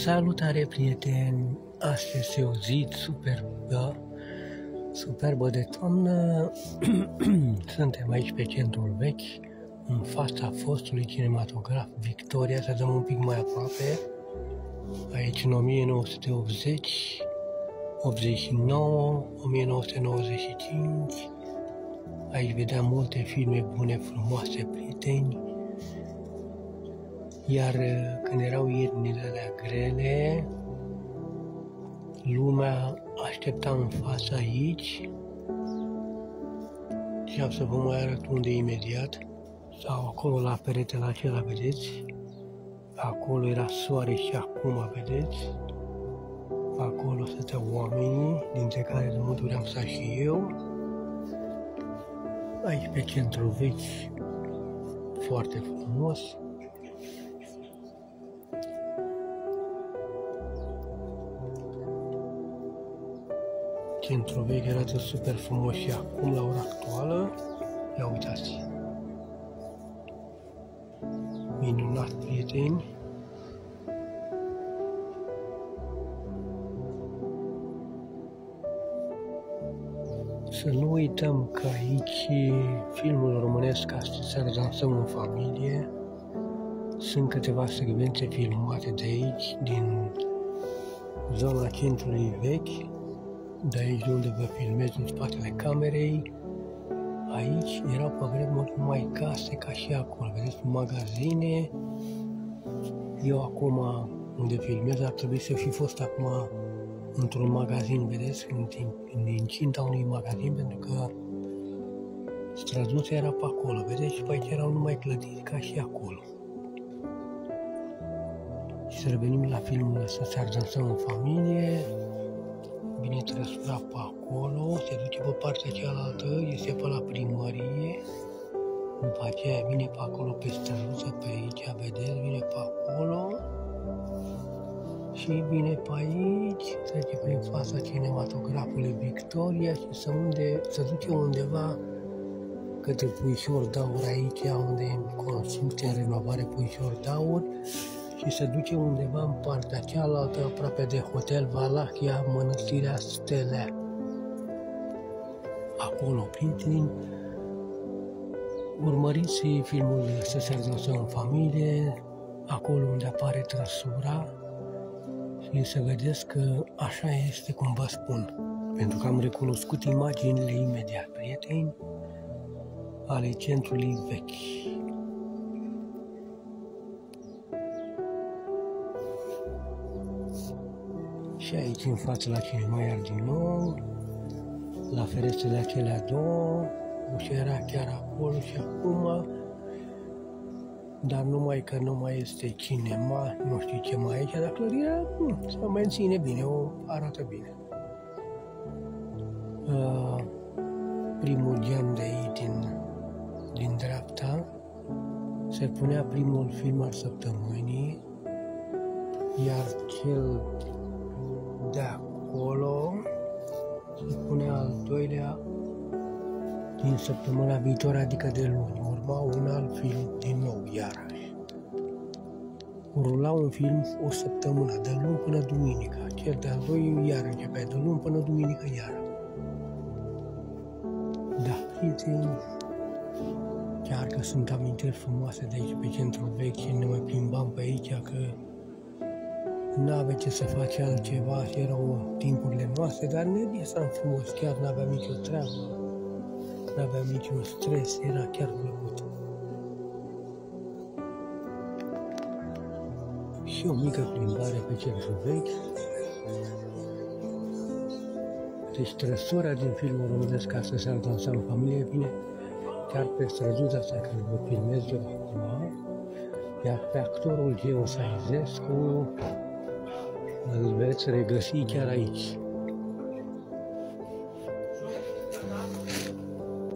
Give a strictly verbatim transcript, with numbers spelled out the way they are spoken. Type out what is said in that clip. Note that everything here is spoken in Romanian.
Salutare, prieteni! Astăzi este o zi superbă, superbă de toamnă. Suntem aici pe centrul vechi, în fața fostului cinematograf Victoria, să dăm un pic mai aproape. Aici în o mie nouă sute optzeci, optzeci și nouă, o mie nouă sute nouăzeci și cinci. Aici vedeam multe filme bune, frumoase, prieteni. Iar când erau iernile alea grele, lumea aștepta în fața aici. Și am să vă mai arăt unde imediat. Sau acolo la peretele acela, vedeți? Acolo era soare și acum, vedeți? Acolo stăteau oamenii, dintre care de multe ori am stat și eu. Aici pe centrul vechi, foarte frumos. Centrul vechi arată super frumos și acum, la ora actuală, ia uitați. Minunat, prieteni. Să nu uităm că aici filmul românesc Astăzi dansăm în familie. Sunt câteva secvențe filmate de aici, din zona centrului vechi. De aici de unde vă filmez, în spatele camerei. Aici erau pe vremuri numai case, ca și acolo, vedeți, magazine. Eu acum, unde filmez, ar trebui să fi fost acum într-un magazin, vedeți, în, în incinta unui magazin, pentru că străduța era pe acolo, vedeți, și pe aici erau numai clădiri, ca și acolo. Și să revenim la filmul ăsta, Să dansăm în familie. Vine trăsura pe acolo, se duce pe partea cealaltă, este pe la primărie. După aceea vine pe acolo pe străduță, pe aici, vedeți, vine pe acolo. Și vine pe aici, trece prin fața cinematografului Victoria și se, unde, se duce undeva către Puișor Daur, aici, unde e în construcție, în renovare Puișor Daur. Și se duce undeva în partea cealaltă, aproape de Hotel Valahia, Mănăstirea Stelea. Acolo, prieteni, urmăriți filmul Să dansăm în familie, acolo unde apare trăsura, și să vedeți că așa este cum vă spun, pentru că am recunoscut imaginile imediat, prieteni, ale centrului vechi. Și aici în față la cinema, iar din nou, la ferestrele acelea două, ușa era chiar acolo și acum, dar numai că nu mai este cinema, nu știu ce mai e aici, dar clădirea se menține bine, o arată bine. Uh, primul geam de aici, din, din dreapta, se punea primul film al săptămânii, iar cel de acolo se pune al doilea din săptămâna viitoare, adică de luni. Urma un alt film din nou, iarăși. Rula un film o săptămână, de luni până duminică. Cel de-al doilea iar începea de luni până duminică iară. Da, prieteni, chiar că sunt amintiri frumoase de aici pe centrul vechi și ne mai plimbam pe aici, că n-avea ce să face altceva și erau timpurile noastre, dar ne distrăm frumos, chiar n-aveam nicio treabă, n-aveam niciun stres, era chiar plăcut. Și o mică plimbare pe centrul vechi. Deci trăsura din filmul românesc Astăzi dansăm în familie vine chiar pe străduța asta care vă filmez eu acum, iar pe actorul Geo Saizescu îl veți regăsi chiar aici.